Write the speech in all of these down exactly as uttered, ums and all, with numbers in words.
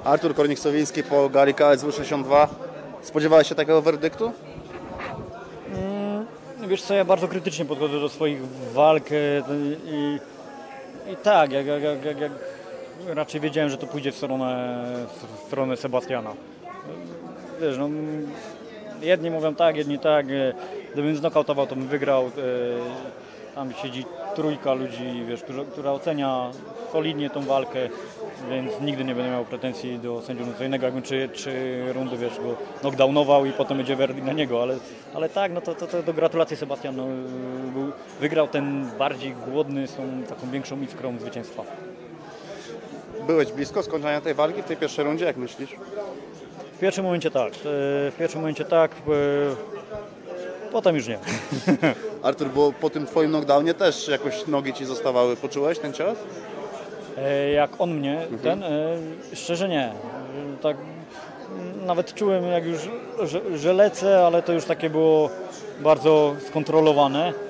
Artur Kornik-Sowiński po gali K S W sześćdziesiąt dwa. Spodziewałeś się takiego werdyktu? Mm, wiesz co, ja bardzo krytycznie podchodzę do swoich walk i, i tak, jak, jak, jak, jak raczej wiedziałem, że to pójdzie w stronę, w stronę Sebastiana. Wiesz, no, jedni mówią tak, jedni tak. Gdybym znokautował, to bym wygrał. Tam siedzi trójka ludzi, wiesz, która, która ocenia solidnie tą walkę, więc nigdy nie będę miał pretensji do sędziów innego, jakbym trzy, trzy rundy, wiesz, go knockdownował i potem będzie werdykt na niego, ale, ale tak, no to, to, to, to gratulacje Sebastian, no, był, wygrał ten bardziej głodny z tą taką większą iskrą zwycięstwa. Byłeś blisko skończenia tej walki w tej pierwszej rundzie, jak myślisz? W pierwszym momencie tak, w pierwszym momencie tak, potem już nie. Artur, bo po tym twoim knockdownie też jakoś nogi ci zostawały. Poczułeś ten cios? E, jak on mnie, mhm. ten, e, szczerze nie. E, tak, nawet czułem jak już, że, że lecę, ale to już takie było bardzo skontrolowane. E,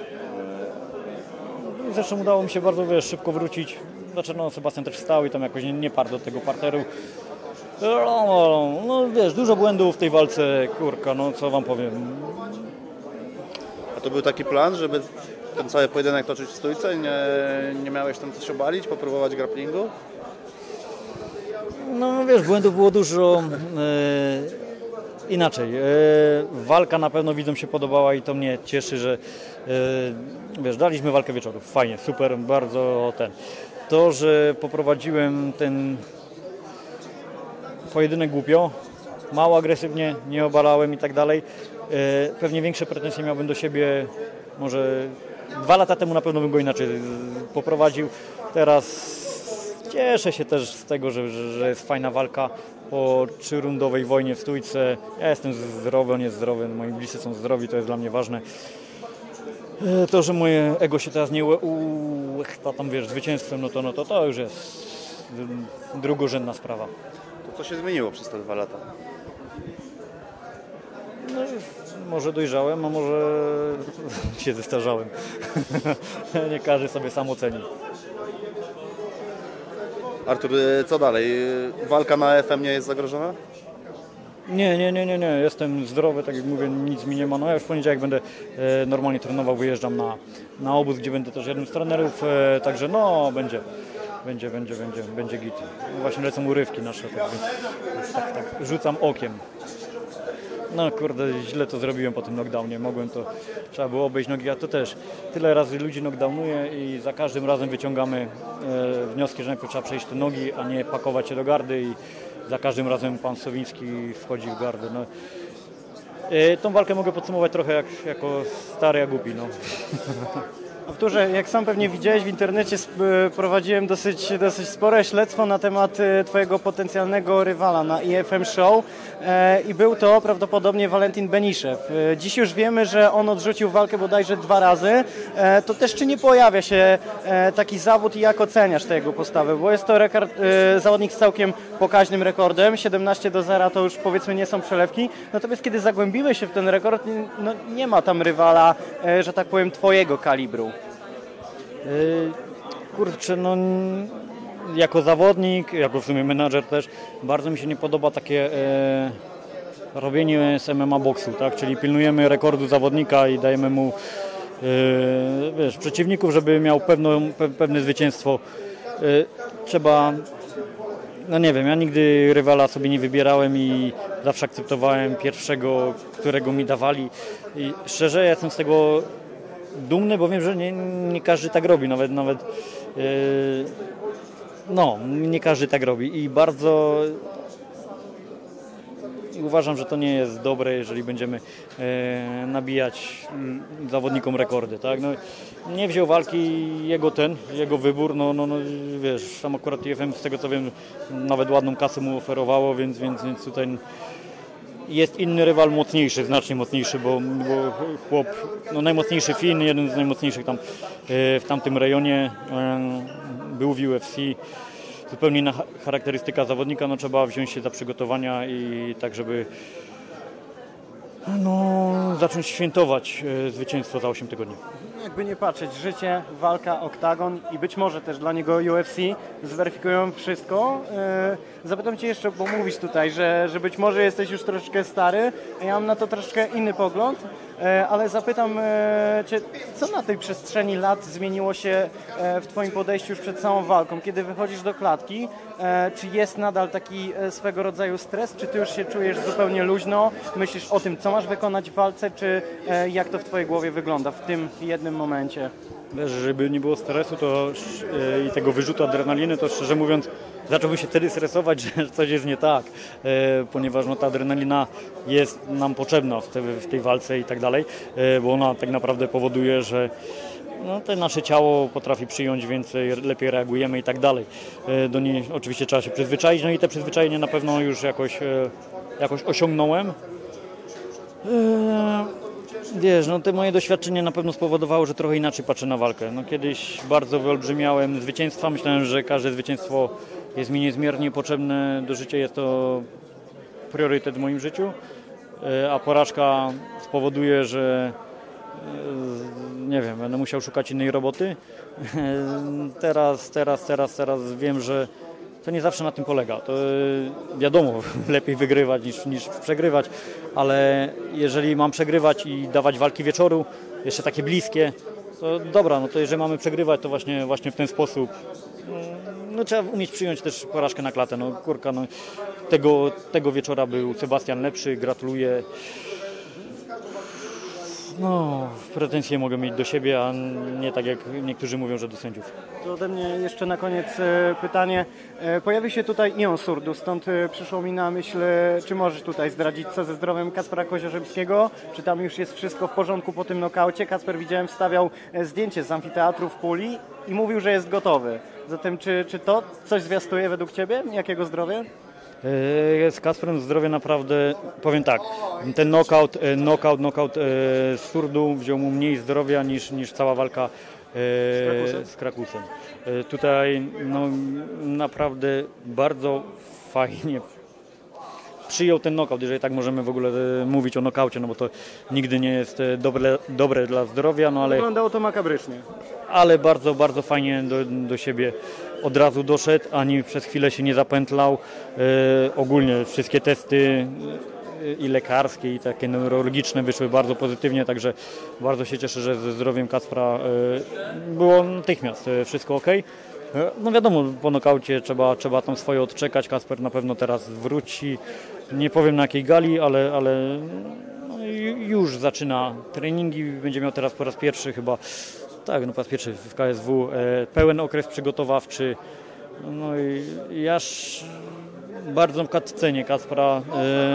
zresztą udało mi się bardzo, wiesz, szybko wrócić. Znaczy, no, Sebastian też wstał i tam jakoś nie, nie parł do tego parteru. No, no wiesz, dużo błędów w tej walce, kurka, no co wam powiem. A to był taki plan, żeby ten cały pojedynek toczyć w stójce? Nie, nie miałeś tam coś obalić, popróbować grapplingu? No wiesz, błędów było dużo. E, inaczej. E, walka na pewno widzom się podobała i to mnie cieszy, że e, wiesz, daliśmy walkę wieczorów. Fajnie, super, bardzo ten. To, że poprowadziłem ten pojedynek głupio, mało agresywnie, nie obalałem i tak dalej. Pewnie większe pretensje miałbym do siebie, może dwa lata temu na pewno bym go inaczej poprowadził. Teraz cieszę się też z tego, że, że jest fajna walka po trzyrundowej wojnie w stójce. Ja jestem zdrowy, on jest zdrowy, moi bliscy są zdrowi, to jest dla mnie ważne. To, że moje ego się teraz nie ułechta tam, wiesz, zwycięstwem, no to, no to to już jest drugorzędna sprawa. To co się zmieniło przez te dwa lata? No, może dojrzałem, a może się zestarzałem. Nie każdy sobie sam oceni. Artur, co dalej? Walka na F M nie jest zagrożona? Nie, nie, nie, nie, nie. Jestem zdrowy, tak jak mówię, nic mi nie ma. No ja już w poniedziałek będę e, normalnie trenował, wyjeżdżam na, na obóz, gdzie będę też jednym z trenerów, e, także no będzie, będzie, będzie, będzie, będzie git. No, właśnie lecą urywki nasze, tak, więc tak, tak rzucam okiem. No kurde, źle to zrobiłem po tym knockdownie, mogłem to, trzeba było obejść nogi, a to też tyle razy ludzi knockdownuje i za każdym razem wyciągamy e, wnioski, że najpierw trzeba przejść te nogi, a nie pakować się do gardy i za każdym razem pan Sowiński wchodzi w gardę. No. E, tą walkę mogę podsumować trochę jak, jako stary, a głupi. No. Arturze, jak sam pewnie widziałeś w internecie, prowadziłem dosyć, dosyć spore śledztwo na temat twojego potencjalnego rywala na I F M Show i był to prawdopodobnie Walentin Beniszew. Dziś już wiemy, że on odrzucił walkę bodajże dwa razy. To też czy nie pojawia się taki zawód i jak oceniasz tę jego postawę? Bo jest to rekord, zawodnik z całkiem pokaźnym rekordem, siedemnaście do zera to już powiedzmy nie są przelewki. Natomiast kiedy zagłębiłeś się w ten rekord, no, nie ma tam rywala, że tak powiem, twojego kalibru. Kurczę, no jako zawodnik, jako w sumie menadżer też, bardzo mi się nie podoba takie e, robienie z M M A boksu, tak? Czyli pilnujemy rekordu zawodnika i dajemy mu e, wiesz, przeciwników, żeby miał pewną, pe, pewne zwycięstwo. E, trzeba, no nie wiem, ja nigdy rywala sobie nie wybierałem i zawsze akceptowałem pierwszego, którego mi dawali i szczerze ja jestem z tego dumny, bo wiem, że nie, nie każdy tak robi, nawet, nawet yy, no, nie każdy tak robi i bardzo i uważam, że to nie jest dobre, jeżeli będziemy yy, nabijać yy, zawodnikom rekordy, tak? No, nie wziął walki jego ten, jego wybór, no, no, no wiesz, tam akurat I F M z tego co wiem, nawet ładną kasę mu oferowało, więc, więc, więc tutaj jest inny rywal mocniejszy, znacznie mocniejszy, bo, bo chłop, no najmocniejszy Fin, jeden z najmocniejszych tam w tamtym rejonie, był w U F C. Zupełnie inna charakterystyka zawodnika, no trzeba wziąć się za przygotowania i tak, żeby no, zacząć świętować zwycięstwo za osiem tygodni. jakby nie patrzeć, życie, walka, oktagon i być może też dla niego U F C zweryfikują wszystko. E, Zapytam Cię jeszcze, bo mówisz tutaj, że, że być może jesteś już troszeczkę stary, a ja mam na to troszeczkę inny pogląd, e, ale zapytam e, Cię, co na tej przestrzeni lat zmieniło się e, w Twoim podejściu już przed samą walką? Kiedy wychodzisz do klatki, e, czy jest nadal taki e, swego rodzaju stres, czy Ty już się czujesz zupełnie luźno, myślisz o tym, co masz wykonać w walce, czy e, jak to w Twojej głowie wygląda w tym jednym momencie? Wiesz, żeby nie było stresu to, e, i tego wyrzutu adrenaliny, to szczerze mówiąc zacząłbym się wtedy stresować, że coś jest nie tak, e, ponieważ no, ta adrenalina jest nam potrzebna w, te, w tej walce i tak dalej, e, bo ona tak naprawdę powoduje, że no, to nasze ciało potrafi przyjąć więcej, lepiej reagujemy i tak dalej. E, do niej oczywiście trzeba się przyzwyczaić, no i te przyzwyczajenie na pewno już jakoś, e, jakoś osiągnąłem. E, Wiesz, no te moje doświadczenie na pewno spowodowało, że trochę inaczej patrzę na walkę. No kiedyś bardzo wyolbrzymiałem zwycięstwa, myślałem, że każde zwycięstwo jest mi niezmiernie potrzebne do życia, jest to priorytet w moim życiu, a porażka spowoduje, że nie wiem, będę musiał szukać innej roboty. Teraz, teraz, teraz, teraz wiem, że to nie zawsze na tym polega. To wiadomo, lepiej wygrywać niż, niż przegrywać, ale jeżeli mam przegrywać i dawać walki wieczoru, jeszcze takie bliskie, to dobra, no to jeżeli mamy przegrywać, to właśnie, właśnie w ten sposób. No, trzeba umieć przyjąć też porażkę na klatę. No kurka, no, tego, tego wieczora był Sebastian lepszy, gratuluję. No, pretensje mogę mieć do siebie, a nie tak jak niektórzy mówią, że do sędziów. To ode mnie jeszcze na koniec e, pytanie. E, Pojawił się tutaj Ion Surdu, stąd e, przyszło mi na myśl, e, czy możesz tutaj zdradzić, co ze zdrowiem Kacpra Koziorzewskiego? Czy tam już jest wszystko w porządku po tym nokaucie? Kacper, widziałem, wstawiał e, zdjęcie z amfiteatru w Puli i mówił, że jest gotowy. Zatem czy, czy to coś zwiastuje według Ciebie? Jakiego zdrowia? Z Kasprem zdrowie naprawdę, powiem tak, ten knockout, knockout, knockout z Surdu wziął mu mniej zdrowia niż, niż cała walka z, z Krakusem. Tutaj no, naprawdę bardzo fajnie przyjął ten knockout, jeżeli tak możemy w ogóle mówić o knockaucie, no bo to nigdy nie jest dobre, dobre dla zdrowia, no ale... Wyglądało to makabrycznie. Ale bardzo, bardzo fajnie do, do siebie od razu doszedł, ani przez chwilę się nie zapętlał. E, ogólnie wszystkie testy e, i lekarskie, i takie neurologiczne wyszły bardzo pozytywnie, także bardzo się cieszę, że ze zdrowiem Kacpra e, było natychmiast e, wszystko ok. E, no wiadomo, po nokaucie trzeba, trzeba tam swoje odczekać. Kacper na pewno teraz wróci, nie powiem na jakiej gali, ale, ale no, już zaczyna treningi, będzie miał teraz po raz pierwszy chyba. Tak, no po raz pierwszy w K S W e, pełen okres przygotowawczy. No i ja bardzo na przykład cenię Kacpra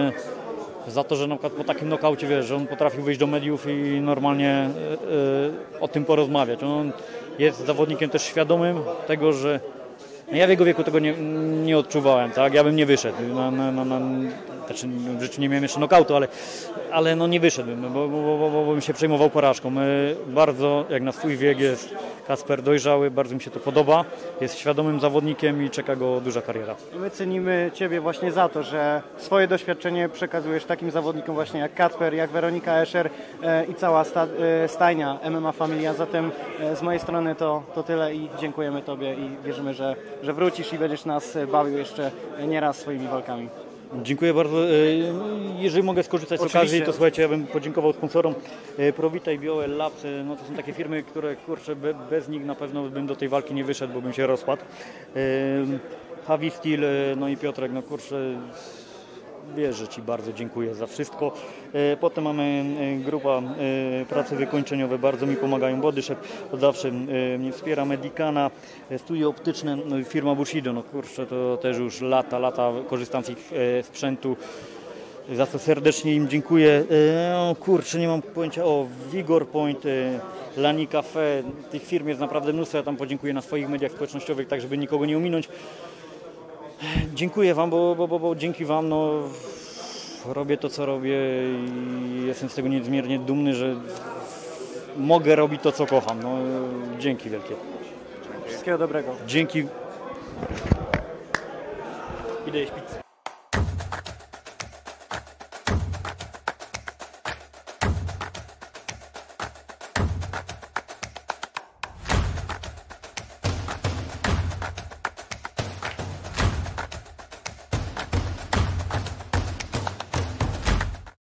e, za to, że na przykład po takim nokaucie, wiesz, że on potrafił wyjść do mediów i normalnie e, e, o tym porozmawiać. On jest zawodnikiem też świadomym tego, że no ja w jego wieku tego nie, nie odczuwałem, tak? Ja bym nie wyszedł. Na, na, na, na, znaczy w życiu nie miałem jeszcze knockoutu, ale, ale no nie wyszedłbym, bo, bo, bo, bo bym się przejmował porażką. Bardzo, jak na swój wiek, jest Kacper dojrzały, bardzo mi się to podoba. Jest świadomym zawodnikiem i czeka go duża kariera. My cenimy Ciebie właśnie za to, że swoje doświadczenie przekazujesz takim zawodnikom właśnie jak Kacper, jak Weronika Escher e, i cała sta, e, stajnia M M A Familia. Zatem e, z mojej strony to, to tyle i dziękujemy Tobie i wierzymy, że, że wrócisz i będziesz nas bawił jeszcze nieraz swoimi walkami. Dziękuję bardzo. Jeżeli mogę skorzystać z Oczywiście. okazji, to słuchajcie, ja bym podziękował sponsorom Provita i Bioel Labs. No to są takie firmy, które kurczę, bez nich na pewno bym do tej walki nie wyszedł, bo bym się rozpadł. Javi Steel, no i Piotrek, no kurczę, wiesz, że Ci bardzo dziękuję za wszystko. Potem mamy grupa pracy wykończeniowe, bardzo mi pomagają. Bodyshop od zawsze mnie wspiera, Medicana, studio optyczne, no i firma Bushido, no kurczę, to też już lata, lata korzystam z ich sprzętu, za co serdecznie im dziękuję. O kurczę, nie mam pojęcia, o Vigor Point, Lani Cafe, tych firm jest naprawdę mnóstwo, ja tam podziękuję na swoich mediach społecznościowych, tak żeby nikogo nie ominąć. Dziękuję Wam, bo, bo, bo, bo dzięki Wam no, robię to, co robię i jestem z tego niezmiernie dumny, że mogę robić to, co kocham. No, dzięki wielkie. Wszystkiego dobrego. Dzięki. Idę jeść pizzę.